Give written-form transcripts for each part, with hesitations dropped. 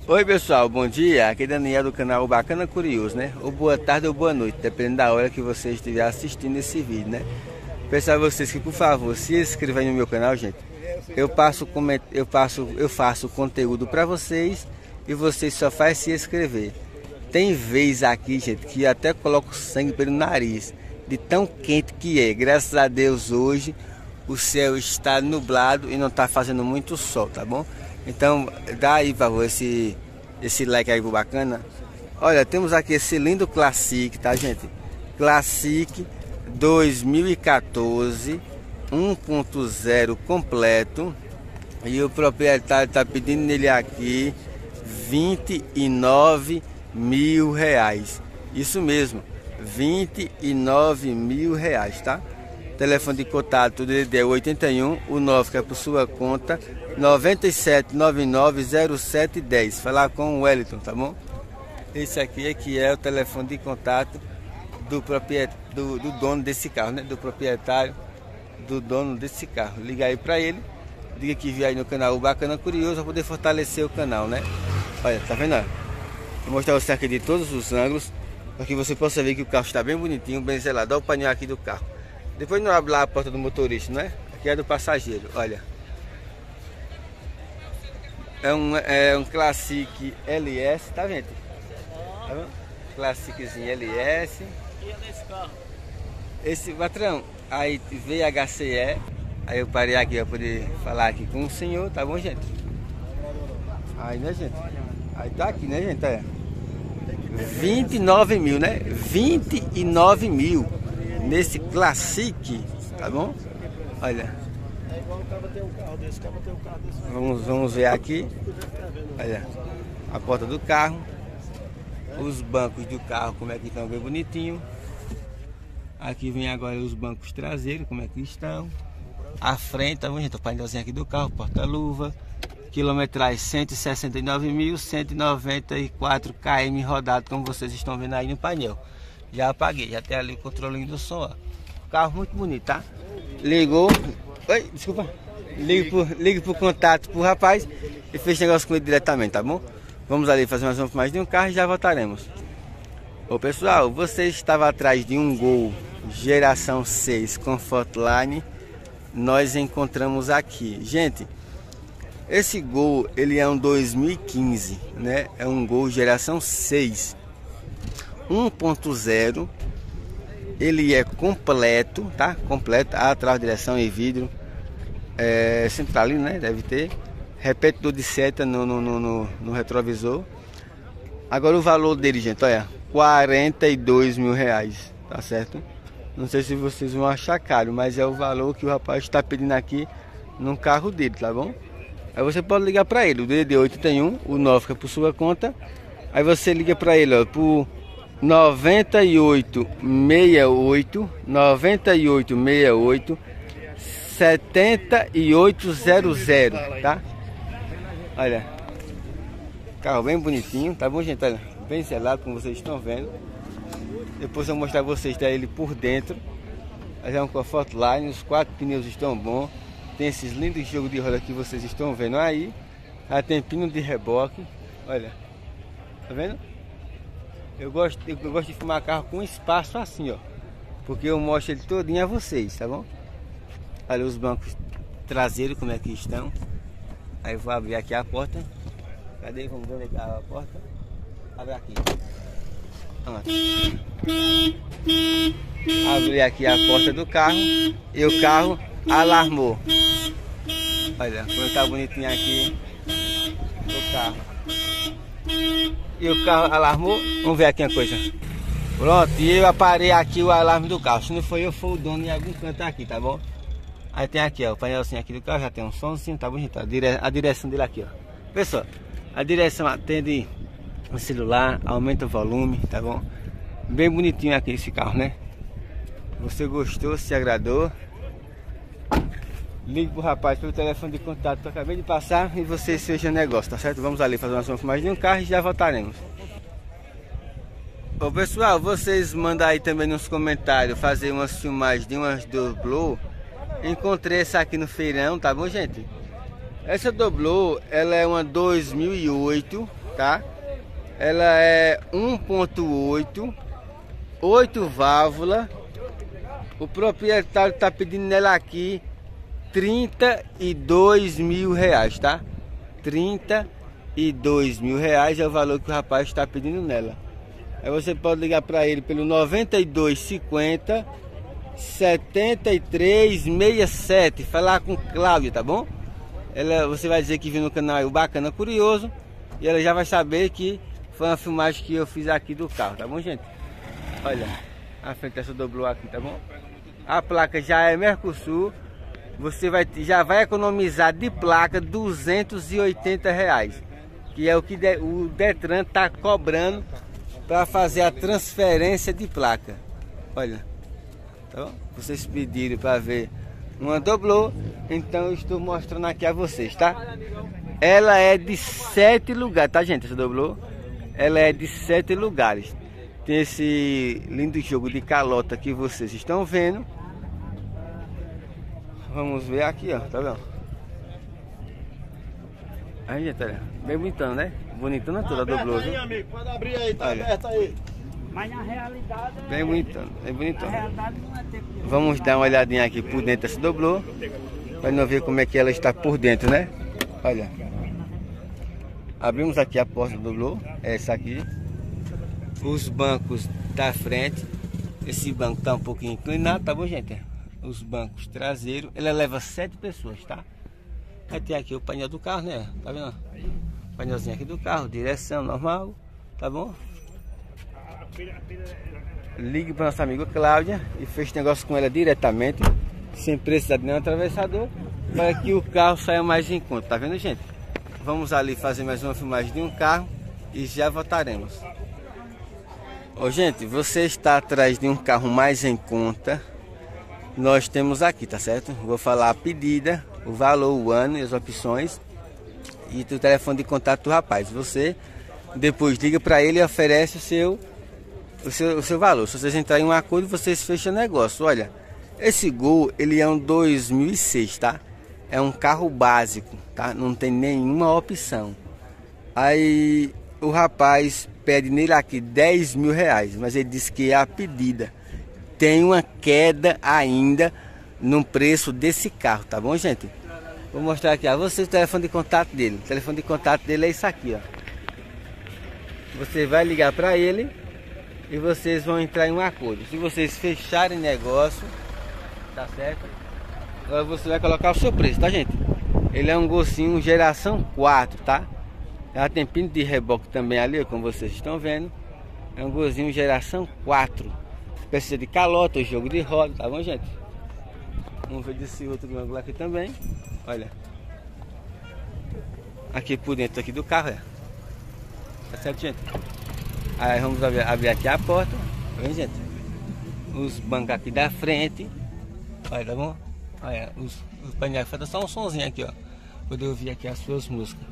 Oi pessoal, bom dia, aqui é Daniel do canal Bacana Curioso, né? Ou boa tarde ou boa noite, dependendo da hora que você estiver assistindo esse vídeo, né? Peço a vocês que, por favor, se inscrevam aí no meu canal, gente. Eu faço conteúdo para vocês e vocês só fazem se inscrever. Tem vez aqui, gente, que até coloco sangue pelo nariz, de tão quente que é. Graças a Deus hoje o céu está nublado e não está fazendo muito sol, tá bom? Então dá aí, por favor, esse like aí pro bacana. Olha, temos aqui esse lindo Classic, tá, gente? Classic 2014 1.0 completo. E o proprietário tá pedindo nele aqui 29 mil reais. Isso mesmo, 29 mil reais, tá? Telefone de contato dele é 81, o 9 que é por sua conta, 97990710. Falar com o Wellington, tá bom? Esse aqui é que é o telefone de contato do dono desse carro, né? Do proprietário, do dono desse carro. Liga aí pra ele, diga que viu aí no canal o Bacana Curioso para poder fortalecer o canal, né? Olha, tá vendo? Vou mostrar você aqui de todos os ângulos, para que você possa ver que o carro está bem bonitinho, bem zelado. Olha o painel aqui do carro. Depois não abre lá a porta do motorista, não é? Aqui é do passageiro, olha. É um Classic LS, tá vendo? Tá vendo? Classiczinho LS. Esse patrão, aí veio HCE. Aí eu parei aqui para poder falar aqui com o senhor, tá bom, gente? Aí, né, gente? Aí tá aqui, né, gente? É 29 mil, né? 29 mil nesse Classic, tá bom? Olha. Vamos ver aqui. Olha, a porta do carro, os bancos do carro, como é que estão, bem bonitinho. Aqui vem agora os bancos traseiros, como é que estão. A frente, tá bom, gente? O painelzinho aqui do carro, porta-luva. Quilometragem 169.194 km rodado, como vocês estão vendo aí no painel. Já apaguei, já tem ali o controlinho do som, ó. Carro muito bonito, tá? Ligou. Oi, desculpa. Ligue pro contato pro rapaz e fez negócio com ele diretamente, tá bom? Vamos ali fazer mais uma filmagem de um carro e já voltaremos. Ô pessoal, você estava atrás de um Gol geração 6 Comfortline. Nós encontramos aqui, gente. Esse Gol, ele é um 2015, né? É um Gol geração 6 1.0. Ele é completo, tá? Completo, atrás, direção e vidro, centralino, né? Deve ter repetidor de seta no retrovisor. Agora o valor dele, gente, olha, 42 mil reais, tá certo? Não sei se vocês vão achar caro, mas é o valor que o rapaz está pedindo aqui no carro dele, tá bom? Aí você pode ligar para ele, o DDD 81, o 9 que é por sua conta. Aí você liga para ele, ó, por 9868 7800, tá? Olha, carro bem bonitinho, tá bom, gente? Olha, bem selado, como vocês estão vendo. Depois eu vou mostrar vocês ele por dentro. Mas é um Comfortline, os 4 pneus estão bons. Tem esses lindos jogos de roda que vocês estão vendo aí. Aí tem pino de reboque, olha, tá vendo? Eu gosto de filmar carro com espaço assim, ó, porque eu mostro ele todinho a vocês, tá bom? Olha os bancos traseiros como é que estão. Aí eu vou abrir aqui a porta. Cadê? Vamos ver onde é a porta. Abre aqui. Abri aqui a porta do carro e o carro alarmou. Olha como tá bonitinho aqui o carro. E o carro alarmou. Vamos ver aqui uma coisa. Pronto, e eu aparei aqui o alarme do carro. Se não foi eu, foi o dono em algum canto aqui, tá bom? Aí tem aqui, ó, o painelzinho aqui do carro, já tem um somzinho, tá bom, gente? A direção dele aqui, ó. Pessoal, a direção atende o celular, aumenta o volume, tá bom? Bem bonitinho aqui esse carro, né? Você gostou, se agradou? Ligue pro rapaz pelo telefone de contato que eu acabei de passar e você seja negócio, tá certo? Vamos ali fazer uma filmagem de um carro e já voltaremos. Ô pessoal, vocês mandam aí também nos comentários fazer umas filmagens de umas doblô. Encontrei essa aqui no feirão, tá bom, gente? Essa doblô, ela é uma 2008 tá? Ela é 1.8, 8 válvulas. O proprietário tá pedindo nela aqui 32 mil reais, tá? 32 mil reais é o valor que o rapaz está pedindo nela. Aí você pode ligar para ele pelo 9250 7367, falar com Cláudia, tá bom? Você vai dizer que viu no canal o Bacana Curioso e ela já vai saber que foi uma filmagem que eu fiz aqui do carro, tá bom, gente? Olha, a frente essa dobrou aqui, tá bom? A placa já é Mercosul. Você já vai economizar de placa 280 reais, que é o que o Detran tá cobrando para fazer a transferência de placa. Olha, então, vocês pediram para ver uma doblô, então eu estou mostrando aqui a vocês, tá? Ela é de 7 lugares, tá, gente? Essa doblô, ela é de 7 lugares. Tem esse lindo jogo de calota que vocês estão vendo. Vamos ver aqui, ó, tá vendo? Aí, gente, olha, bem bonitão, né? Bonitona toda a doblô, viu? Amigo, pode abrir aí, tá aberto aí. Mas na realidade... Bem bonitão, bem bonitão. Na realidade não é tempo. Vamos dar uma olhadinha aqui por dentro dessa doblô, para nós ver como é que ela está por dentro, né? Olha. Abrimos aqui a porta do doblô, é essa aqui. Os bancos da frente. Esse banco tá um pouquinho inclinado, tá bom, gente? Os bancos traseiros, ela leva 7 pessoas, tá? Aí tem aqui o painel do carro, né? Tá vendo? Painelzinho aqui do carro, direção normal, tá bom? Ligue para nossa amiga Cláudia e feche negócio com ela diretamente, sem precisar de nenhum atravessador, para que o carro saia mais em conta, tá vendo, gente? Vamos ali fazer mais uma filmagem de um carro e já voltaremos. Ô, gente, você está atrás de um carro mais em conta? Nós temos aqui, tá certo? Vou falar a pedida, o valor, o ano e as opções e o telefone de contato do rapaz. Você depois liga para ele e oferece o seu valor. Se vocês entrarem em um acordo, vocês fecham o negócio. Olha, esse Gol, ele é um 2006, tá? É um carro básico, tá? Não tem nenhuma opção. Aí o rapaz pede nele aqui 10 mil reais, mas ele disse que é a pedida. Tem uma queda ainda no preço desse carro, tá bom, gente? Vou mostrar aqui a vocês o telefone de contato dele. O telefone de contato dele é isso aqui, ó. Você vai ligar para ele e vocês vão entrar em um acordo. Se vocês fecharem negócio, tá certo? Agora você vai colocar o seu preço, tá, gente? Ele é um Golzinho geração 4, tá? Já tem pino de reboque também ali, como vocês estão vendo. É um Golzinho geração 4. Precisa de calota, o jogo de roda, tá bom, gente? Vamos ver desse outro ângulo aqui também. Olha. Aqui por dentro aqui do carro, tá certo, gente? Aí vamos abrir aqui a porta. Tá vendo, gente? Os bancos aqui da frente. Olha, tá bom? Olha, os painéis fazem só um sonzinho aqui, ó. Poder ouvir aqui as suas músicas.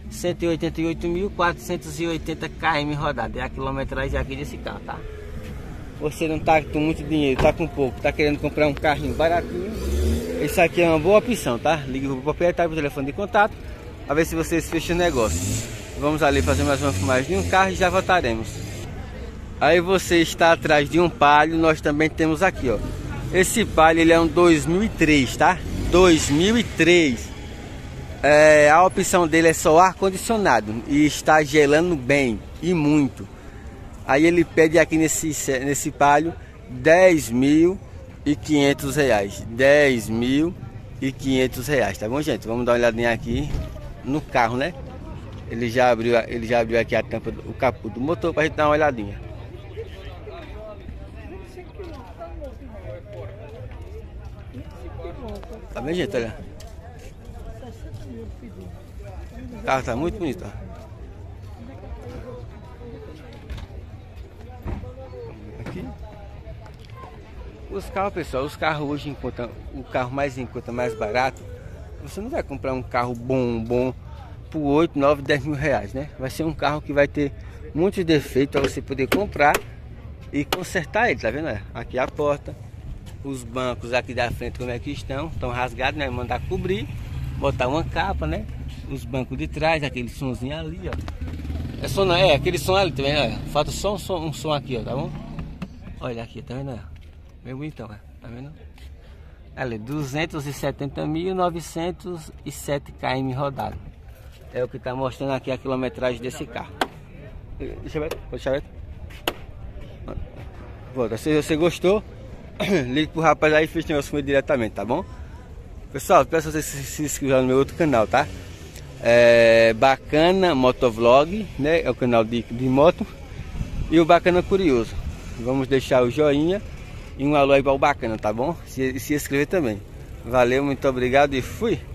188.480 km rodada. É a quilometragem aqui desse carro, tá? Você não tá com muito dinheiro, tá com pouco, tá querendo comprar um carrinho baratinho, isso aqui é uma boa opção, tá? Ligue pro proprietário pro telefone de contato, a ver se vocês fecham o negócio. Vamos ali fazer mais uma filmagem de um carro e já voltaremos. Aí você está atrás de um Palio, nós também temos aqui, ó. Esse Palio, ele é um 2003, tá? 2003. A opção dele é só ar-condicionado e está gelando bem e muito. Aí ele pede aqui nesse Palio 10.500 reais. 10.500 reais, tá bom, gente? Vamos dar uma olhadinha aqui no carro, né? Ele já abriu aqui a tampa, o capô do motor pra gente dar uma olhadinha. Tá bem, gente? Olha. O carro tá muito bonito, ó. Os carros, pessoal, os carros hoje enquanto o carro mais em conta, mais barato, você não vai comprar um carro bom por 8, 9, 10 mil reais, né? Vai ser um carro que vai ter muitos defeitos para você poder comprar e consertar ele, tá vendo? Aqui a porta, os bancos aqui da frente como é que estão rasgados, né? Mandar cobrir, botar uma capa, né? Os bancos de trás, aquele sonzinho ali, ó. É som, não, é aquele som ali, tá vendo? Olha, falta só um som aqui, ó, tá bom? Olha aqui, tá vendo? Bem bonitão, tá vendo? Ali, 270.907 km rodado. É o que tá mostrando aqui a quilometragem desse carro. Deixa eu ver, pode deixar ver. Volta, se você gostou, ligue pro rapaz aí e feche o negócio comigo diretamente, tá bom? Pessoal, peço vocês se inscrevam no meu outro canal, tá? Bacana Motovlog, né? É o canal de moto. E o Bacana Curioso. Vamos deixar o joinha e um alô aí para o Bacana, tá bom? Se inscrever também. Valeu, muito obrigado e fui!